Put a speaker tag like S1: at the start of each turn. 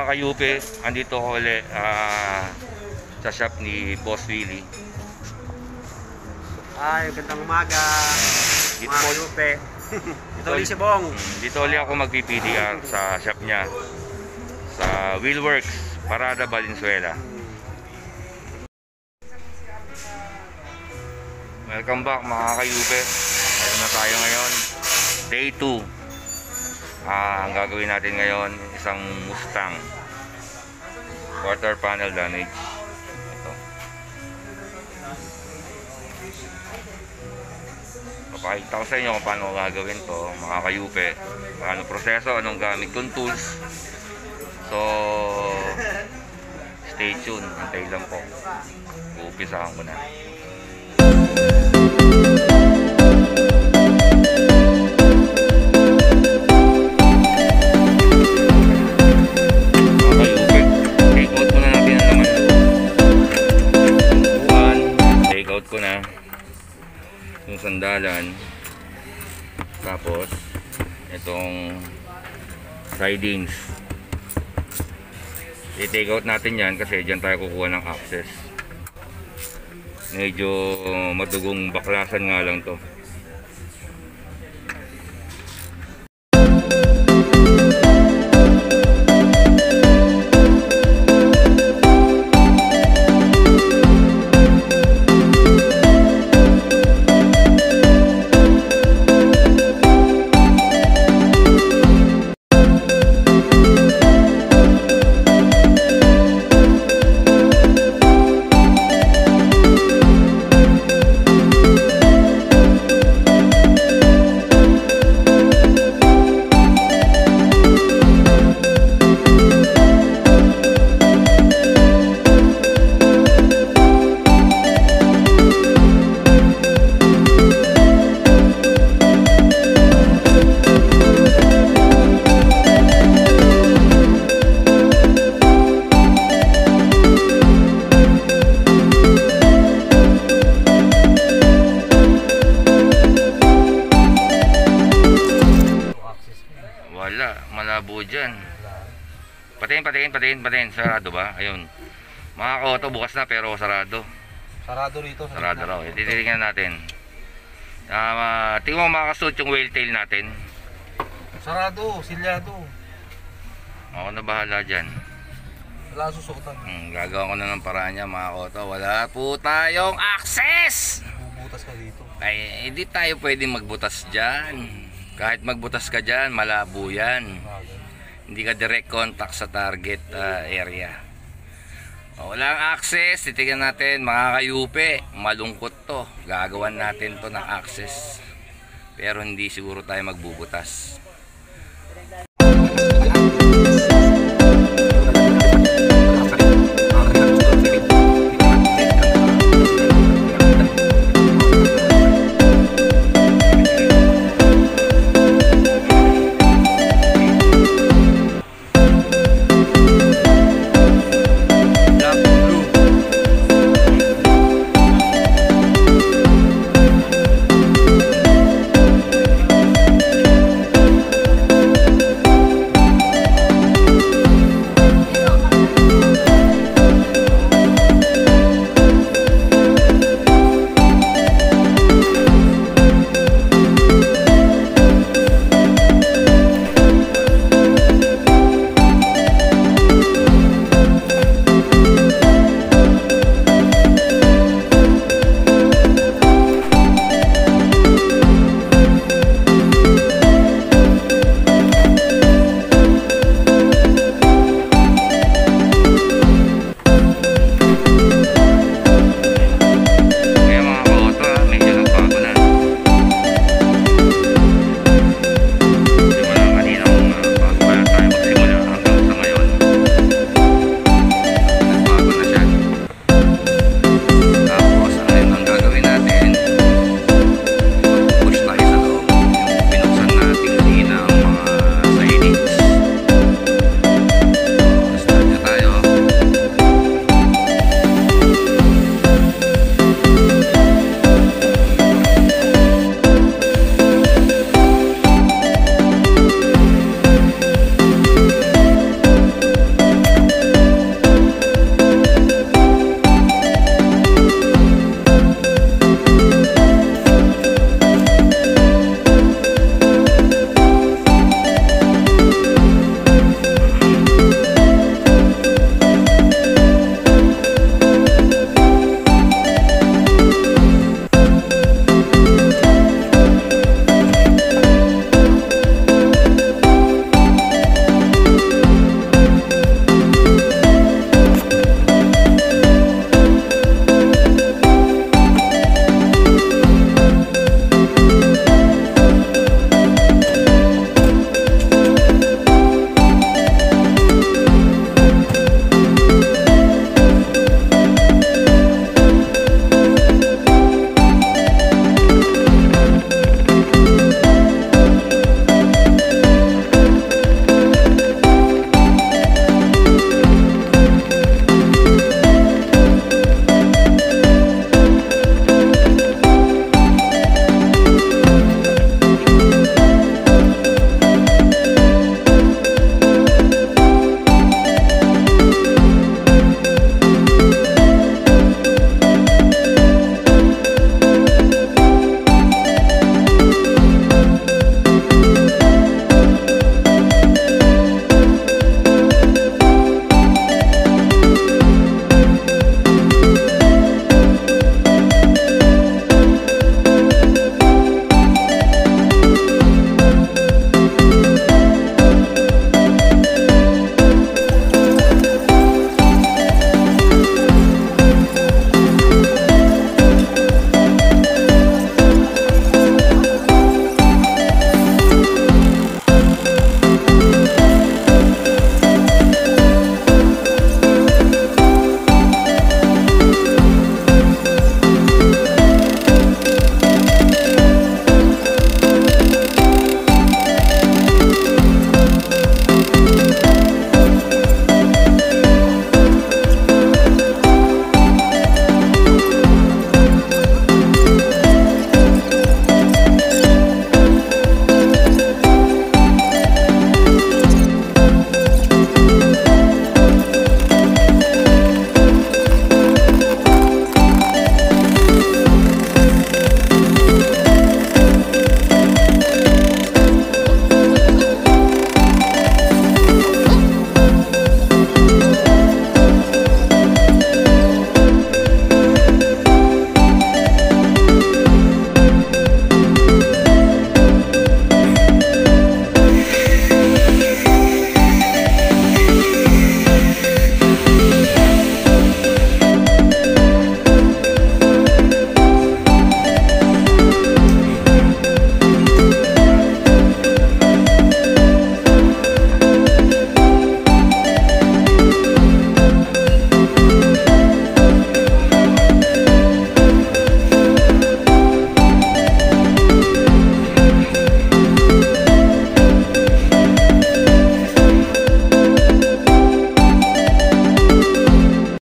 S1: kayupe, andito ko ulit sa shop ni Boss Willie.
S2: Ay, gandang umaga mga kayupe. Dito ulit si Bong.
S1: Dito ulit ako magpi-PDR sa shop niya sa Wheelworks, Parada, Valenzuela. Welcome back mga kayupe. Ayun na tayo ngayon, day 2. Ang gagawin natin ngayon, isang Mustang quarter panel damage. Ito. Papakita ko sa inyo kung paano gagawin to mga kayupe, paano proseso, anong gamit kong tools. So stay tuned, hintay lang po, uupisahan ko na. Ko na yung sandalan, tapos itong sidings i-take out natin yan kasi dyan tayo kukuha ng access. Medyo madugong baklasan nga lang to. Wala, malabo dyan. Patingin. Sarado ba? Ayun. Mga auto, bukas na pero sarado.
S2: Sarado rito.
S1: Sarado raw. Titingnan natin. Tingnan mo makakasuot yung whale tail natin.
S2: Sarado, silyado.
S1: Ako na bahala dyan.
S2: Wala susuotan.
S1: Gagawa ko na ng paraan niya mga auto. Wala po tayong access!
S2: Bubutas ka dito.
S1: Ay, hindi tayo pwedeng magbutas dyan. Kahit magbutas ka dyan, malabo yan. Hindi ka direct contact sa target area. Walang access. Titignan natin mga kayupe. Malungkot to. Gagawan natin to ng access. Pero hindi siguro tayo magbubutas.